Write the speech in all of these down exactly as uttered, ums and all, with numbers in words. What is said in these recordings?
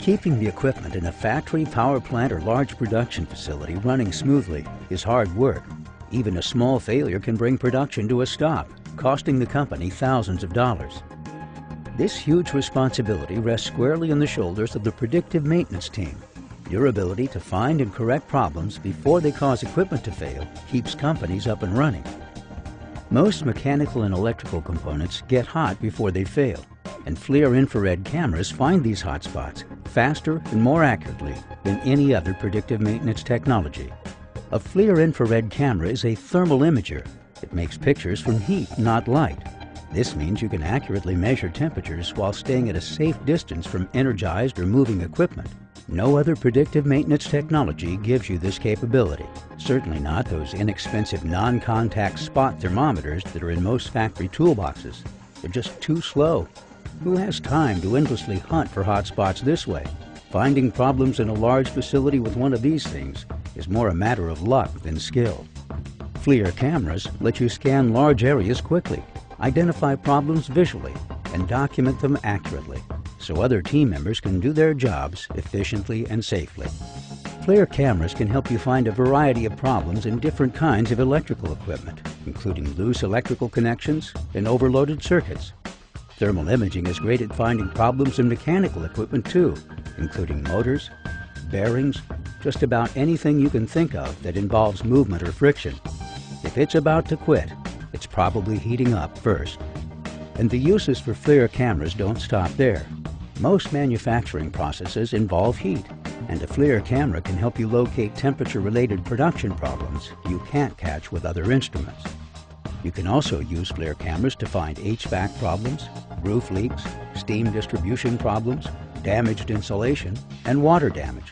Keeping the equipment in a factory, power plant, or large production facility running smoothly is hard work. Even a small failure can bring production to a stop, costing the company thousands of dollars. This huge responsibility rests squarely on the shoulders of the predictive maintenance team. Your ability to find and correct problems before they cause equipment to fail keeps companies up and running. Most mechanical and electrical components get hot before they fail, and FLIR infrared cameras find these hot spots faster and more accurately than any other predictive maintenance technology. A FLIR infrared camera is a thermal imager. It makes pictures from heat, not light. This means you can accurately measure temperatures while staying at a safe distance from energized or moving equipment. No other predictive maintenance technology gives you this capability. Certainly not those inexpensive non-contact spot thermometers that are in most factory toolboxes. They're just too slow. Who has time to endlessly hunt for hot spots this way? Finding problems in a large facility with one of these things is more a matter of luck than skill. FLIR cameras let you scan large areas quickly, identify problems visually, and document them accurately, so other team members can do their jobs efficiently and safely. FLIR cameras can help you find a variety of problems in different kinds of electrical equipment, including loose electrical connections and overloaded circuits. Thermal imaging is great at finding problems in mechanical equipment too, including motors, bearings, just about anything you can think of that involves movement or friction. If it's about to quit, it's probably heating up first. And the uses for FLIR cameras don't stop there. Most manufacturing processes involve heat, and a FLIR camera can help you locate temperature-related production problems you can't catch with other instruments. You can also use FLIR cameras to find H V A C problems, roof leaks, steam distribution problems, damaged insulation, and water damage.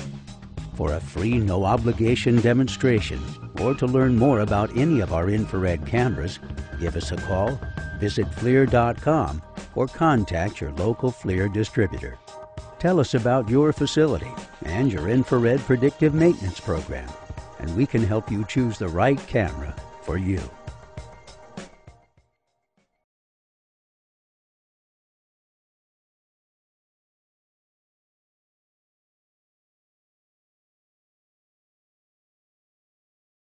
For a free, no-obligation demonstration, or to learn more about any of our infrared cameras, give us a call, visit FLIR dot com, or contact your local FLIR distributor. Tell us about your facility and your infrared predictive maintenance program, and we can help you choose the right camera for you.